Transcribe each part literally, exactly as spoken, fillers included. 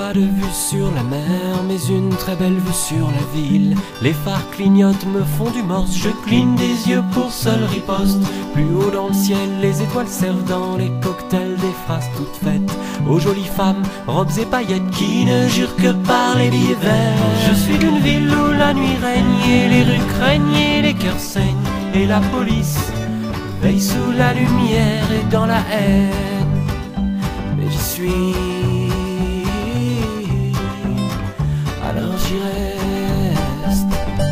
pas de vue sur la mer, mais une très belle vue sur la ville. Les phares clignotent, me font du morse, je cligne des yeux pour seule riposte. Plus haut dans le ciel, les étoiles servent dans les cocktails des phrases toutes faites aux jolies femmes, robes et paillettes qui ne jurent que par les billets verts. Je suis d'une ville où la nuit règne et les rues craignent et les cœurs saignent, et la police veille sous la lumière et dans la haine. Mais j'y suis, alors j'y reste.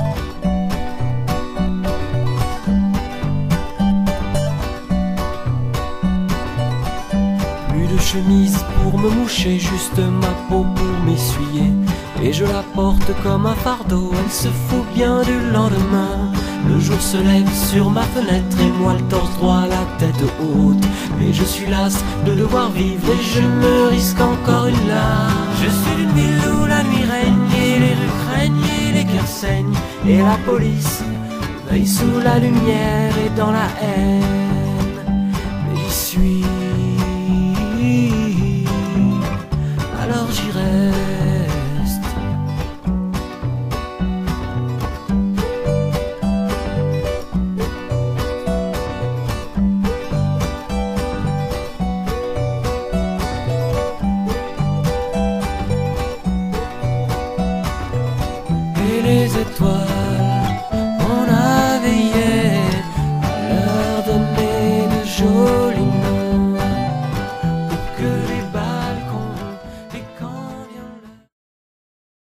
Plus de chemise pour me moucher, juste ma peau pour m'essuyer, et je la porte comme un fardeau, elle se fout bien du lendemain. Le jour se lève sur ma fenêtre et moi le torse droit, la tête haute. Mais je suis las de devoir vivre et je me risque encore une larme. Je suis d'une ville où la nuit règne et les rues craignent et les cœurs saignent, et la police veille sous la lumière et dans la haine. Mais j'y suis, alors j'y reste. Et les étoiles